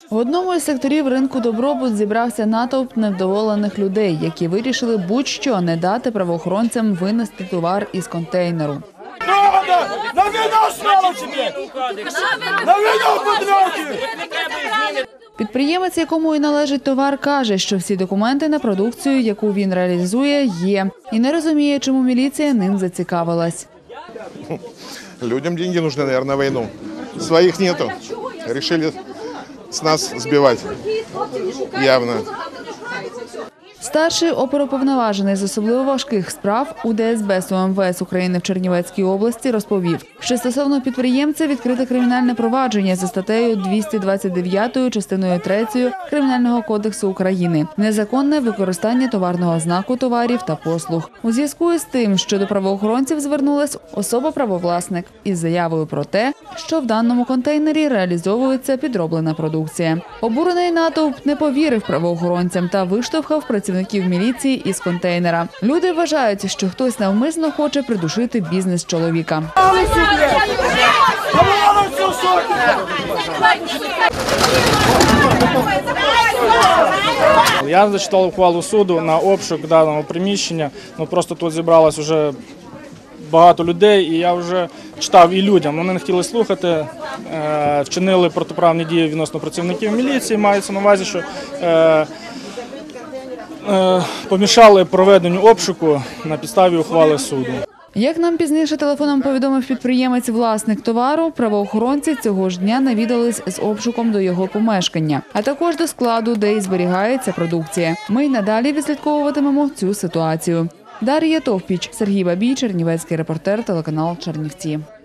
В одному із секторів ринку «Добробут» зібрався натовп невдоволених людей, які вирішили будь-що не дати правоохоронцям винести товар із контейнеру. На війну, сволочі! На війну, подруги! Підприємець, якому і належить товар, каже, що всі документи на продукцію, яку він реалізує, є. І не розуміє, чому міліція ним зацікавилась. Людям деньги нужны, наверное, на войну. Своих нету. Решили с нас сбивать. Явно. Старший оперуповноважений з особливо важких справ УДСБ УМВС України в Чернівецькій області розповів, що стосовно підприємця відкрите кримінальне провадження за статтею 229 частиною 3 Кримінального кодексу України «Незаконне використання товарного знаку товарів та послуг». У зв'язку із тим, що до правоохоронців звернулась особа-правовласник із заявою про те, що в даному контейнері реалізовується підроблена продукція. Обурений натовп не повірив правоохоронцям та виштовхав працівників міліції із контейнера. Люди вважають, що хтось навмисно хоче придушити бізнес чоловіка. Я зачитав ухвалу суду на обшук даного приміщення. Просто тут зібралось вже багато людей, і я вже читав і людям. Вони не хотіли слухати, вчинили протиправні дії відносно працівників міліції. Мається на увазі, що помішали проведенню обшуку на підставі ухвали суду. Як нам пізніше телефоном повідомив підприємець-власник товару, правоохоронці цього ж дня навідались з обшуком до його помешкання, а також до складу, де і зберігається продукція. Ми й надалі відслідковуватимемо цю ситуацію. Дар'я Товпіч, Сергій Бабій, Чернівецький репортер, телеканал Чернівці.